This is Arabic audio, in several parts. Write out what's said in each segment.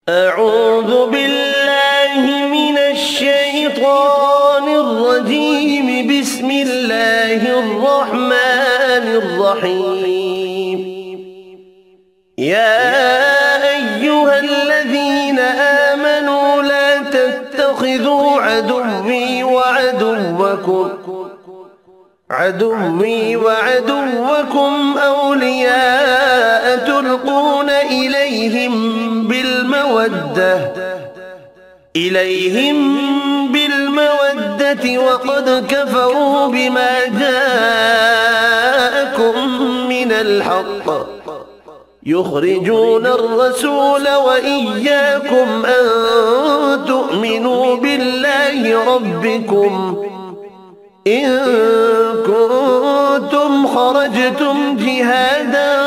أعوذ بالله من الشيطان الرجيم. بسم الله الرحمن الرحيم. يا أيها الذين آمنوا لا تتخذوا عدوي وعدوكم أولياء تلقون إليهم بالمودة وقد كفروا بما جاءكم من الحق يخرجون الرسول وإياكم أن تؤمنوا بالله ربكم إن كنتم خرجتم جهادا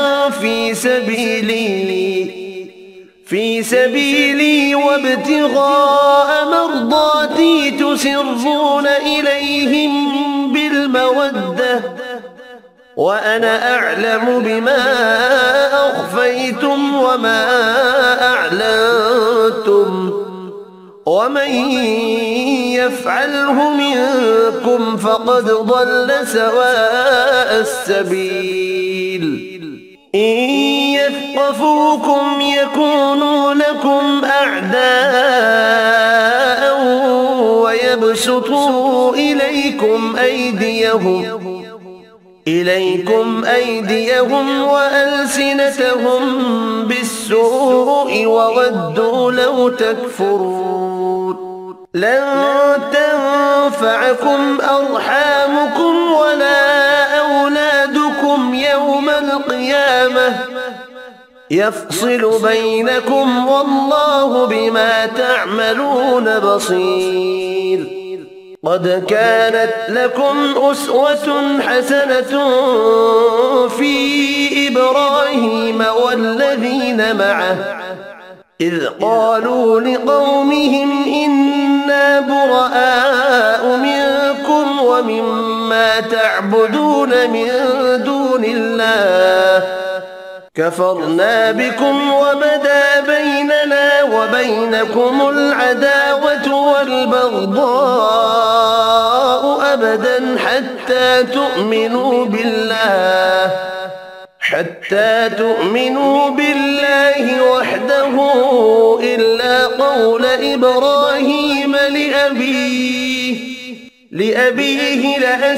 في سبيلي وابتغاء مرضاتي تسرون إليهم بالمودة وأنا أعلم بما أخفيتم وما أعلنتم ومن يفعله منكم فقد ضل سواء السبيل. إن يثقفوكم يكونوا لكم أعداء ويبسطوا إليكم أيديهم وألسنتهم بالسوء وودوا لو تكفرون. لن تنفعكم أرحامكم ولا أولادكم يوم القيامة يفصل بينكم والله بما تعملون بصير. قد كانت لكم أسوة حسنة في إبراهيم والذين معه إذ قالوا لقومهم إنا براء منكم ومما تعبدون من دون الله كفرنا بكم وبدا بيننا وبينكم العداوة والبغضاء أبدا حتى تؤمنوا بالله وحده إلا قول إبراهيم لأبيه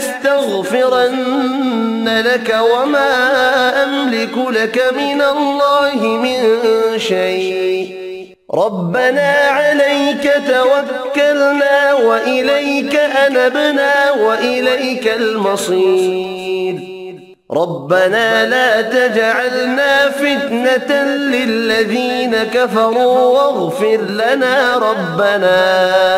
لأستغفرن لك وما أملك لك من الله من شيء ربنا عليك توكلنا وإليك أنبنا وإليك المصير. ربنا لا تجعلنا فتنة للذين كفروا واغفر لنا ربنا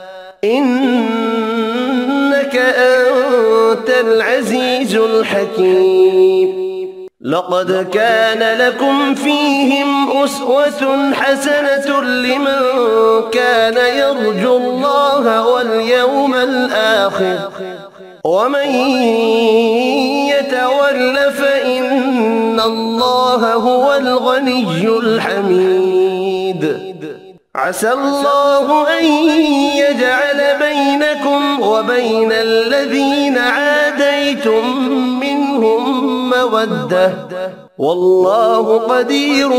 إنك أنت العزيز الحكيم. لقد كان لكم فيهم أسوة حسنة لمن كان يرجو الله واليوم الآخر ومن يتول فإن الله هو الغني الحميد. عسى الله أن يجعل بينكم وبين الذين عاديتم منهم مودة والله قدير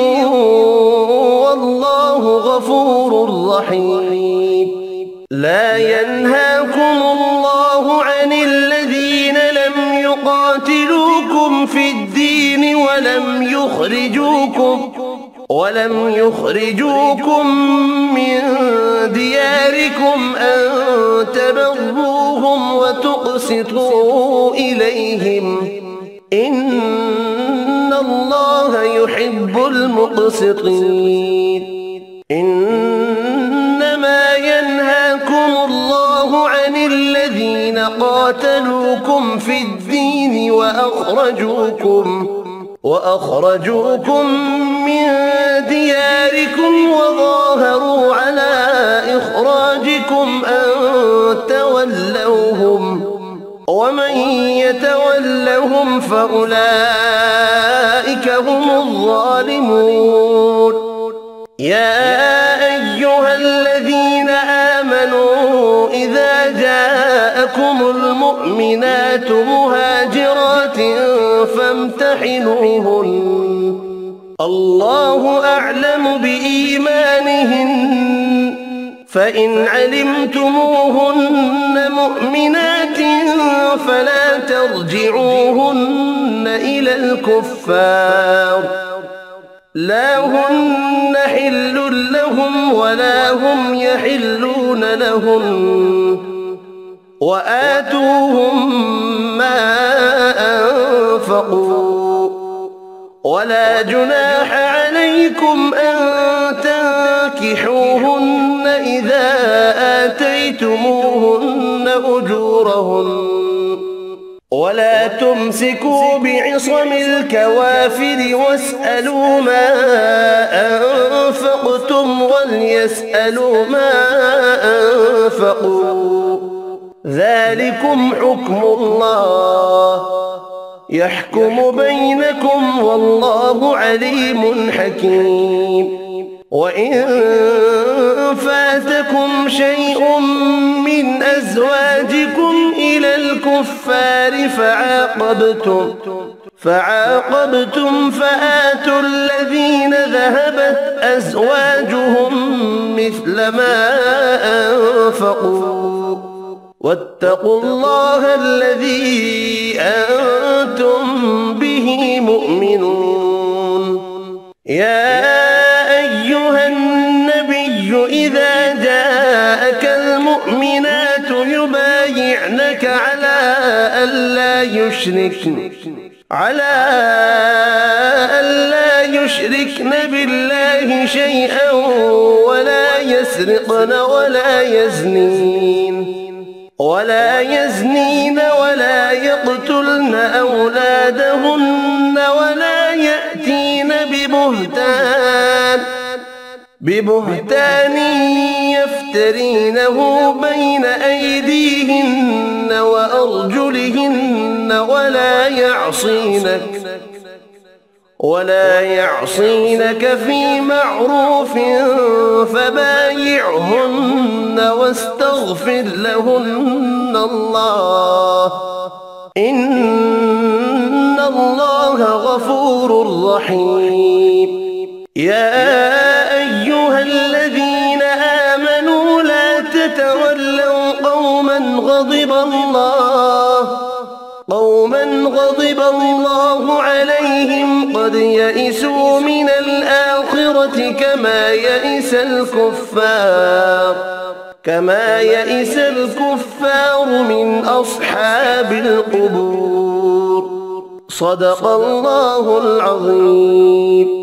والله غفور رحيم. لا ينهاكم الله عن الذين لم يقاتلوكم في الدين ولم يخرجوكم من دياركم أن تبروهم وتقسطوا إليهم إن الله يحب المقسطين. إنما ينهاكم الله عن الذين قاتلوكم في الدين وأخرجوكم من دياركم وظاهروا على إخراجكم أن تولوهم ومن يتولهم فأولئك هم الظالمون. يا فامتحنوهن الله أعلم بإيمانهن فإن علمتموهن مؤمنات فلا ترجعوهن إلى الكفار لا هن حل لهم ولا هم يحلون لهن وآتوهم ما أنفقوا ولا جناح عليكم أن تنكحوهن إذا آتيتموهن أجورهن ولا تمسكوا بعصم الكوافر واسألوا ما أنفقتم وليسألوا ما أنفقوا ذلكم حكم الله يحكم بينكم والله عليم حكيم وإن فاتكم شيء من أزواجكم إلى الكفار فعاقبتم فآتوا الذين ذهبت أزواجهم مثل ما أنفقوا واتقوا الله الذي أنتم به مؤمنون يا أيها النبي إذا جاءك المؤمنات يبايعنك على ألا يشركن بالله شيئا ولا يسرقن ولا يزنين ولا يقتلن أولادهن ولا يأتين ببهتان يفترينه بين أيديهن وأرجلهن ولا يعصينك في معروف فبايعهن واستغفر لهن الله إن الله غفور رحيم يا أيها الذين آمنوا لا تتولوا قوما غضب الله عليهم قد يئسوا من الآخرة كما يئس الكفار من أصحاب القبور صدق الله العظيم.